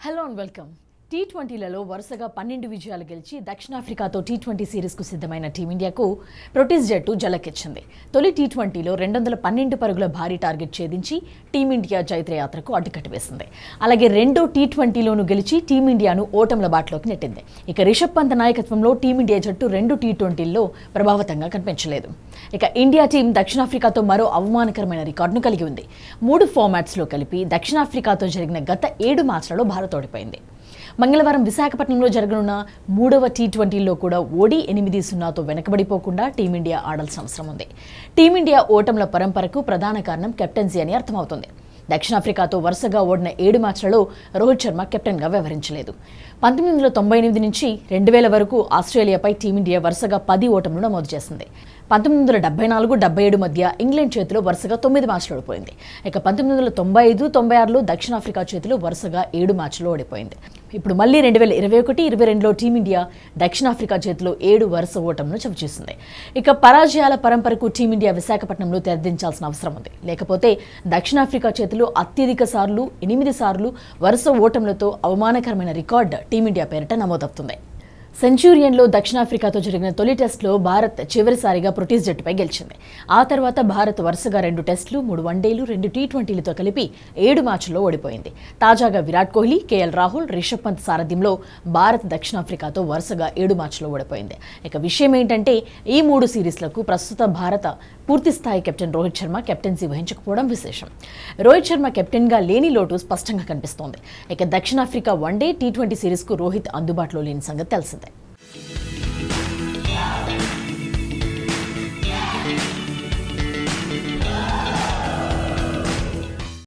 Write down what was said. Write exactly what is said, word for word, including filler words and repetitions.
Hello and welcome. T ట్వంటీలలో వరుసగా పన్నెండు విజయాలు గెలిచి దక్షిణాఫ్రికాతో టీ ట్వంటీ సిరీస్కు సిద్ధమైన టీమిండియాకు ప్రొటీస్ జట్టు జలకెచ్చింది. తొలి టీ ట్వంటీలో రెండు వందల పన్నెండు పరుగుల భారీ టార్గెట్ ఛేదించి టీమిండియా జైత్రయాత్రకు అడ్డుకట్ట వేసింది. అలాగే రెండో టీ ట్వంటీలోనూ గెలిచి టీమిండియాను ఓటముల బాటలోకి నెట్టింది. ఇక రిషబ్ పంత్ నాయకత్వంలో టీమిండియా జట్టు రెండు టీ ట్వంటీల్లో ప్రభావితంగా కనిపించలేదు. ఇక ఇండియా టీం దక్షిణాఫ్రికాతో మరో అవమానకరమైన రికార్డును కలిగి ఉంది. మూడు ఫార్మాట్స్లో కలిపి దక్షిణాఫ్రికాతో జరిగిన గత ఏడు మ్యాచ్లలో భారత్ ఓడిపోయింది. మంగళవారం విశాఖపట్నంలో జరగనున్న మూడవ టీ ట్వంటీలో కూడా ఓడి ఎనిమిది సున్నాతో వెనకబడిపోకుండా టీమిండియా ఆడాల్సిన అవసరం ఉంది. టీమిండియా ఓటముల పరంపరకు ప్రధాన కారణం కెప్టెన్సీ అని అర్థమవుతుంది. దక్షిణాఫ్రికాతో వరుసగా ఓడిన ఏడు మ్యాచ్లలో రోహిత్ శర్మ కెప్టెన్గా వ్యవహరించలేదు. పంతొమ్మిది వందల తొంభై ఎనిమిది నుంచి రెండు వేల వరకు ఆస్ట్రేలియాపై టీమిండియా వరుసగా పది ఓటములు నమోదు చేసింది. పంతొమ్మిది వందల డెబ్బై నాలుగు డెబ్బై ఏడు మధ్య ఇంగ్లాండ్ చేతిలో వరుసగా తొమ్మిది మ్యాచ్లు ఓడిపోయింది. ఇక పంతొమ్మిది వందల తొంభై ఐదు తొంభై ఆరులో దక్షిణాఫ్రికా చేతిలో వరుసగా ఏడు మ్యాచ్లు ఓడిపోయింది. ఇప్పుడు మళ్ళీ రెండు వేల ఇరవై ఒకటి ఇరవై రెండులో టీమిండియా దక్షిణాఫ్రికా చేతిలో ఏడు వరుస ఓటములను చవిచూసింది. ఇక పరాజయాల పరంపరకు టీమిండియా విశాఖపట్నంలో తెరదించాల్సిన అవసరం ఉంది. లేకపోతే దక్షిణాఫ్రికా చేతిలో అత్యధిక సార్లు ఎనిమిది సార్లు వరుస ఓటములతో అవమానకరమైన రికార్డు టీమిండియా పేరిట నమోదవుతుంది. సెంచూరియన్లో దక్షిణాఫ్రికాతో జరిగిన తొలి టెస్టులో భారత్ చివరిసారిగా ప్రొటీస్ జట్టుపై గెలిచింది. ఆ తర్వాత భారత్ వరుసగా రెండు టెస్టులు, మూడు వన్డేలు, రెండు టీ ట్వంటీలతో కలిపి ఏడు మ్యాచ్ల్లో ఓడిపోయింది. తాజాగా విరాట్ కోహ్లీ, కేఎల్ రాహుల్, రిషబ్ పంత్ సారథ్యంలో భారత్ దక్షిణాఫ్రికాతో వరుసగా ఏడు మ్యాచ్ల్లో ఓడిపోయింది. ఇక విషయం ఏంటంటే ఈ మూడు సిరీస్లకు ప్రస్తుత భారత పూర్తిస్థాయి కెప్టెన్ రోహిత్ శర్మ కెప్టెన్సీ వహించకపోవడం విశేషం. రోహిత్ శర్మ కెప్టెన్గా లేని లోటు స్పష్టంగా కనిపిస్తోంది. ఇక దక్షిణాఫ్రికా వన్డే, టీ ట్వంటీ సిరీస్కు రోహిత్ అందుబాటులో లేని సంగతి తెలిసిందే.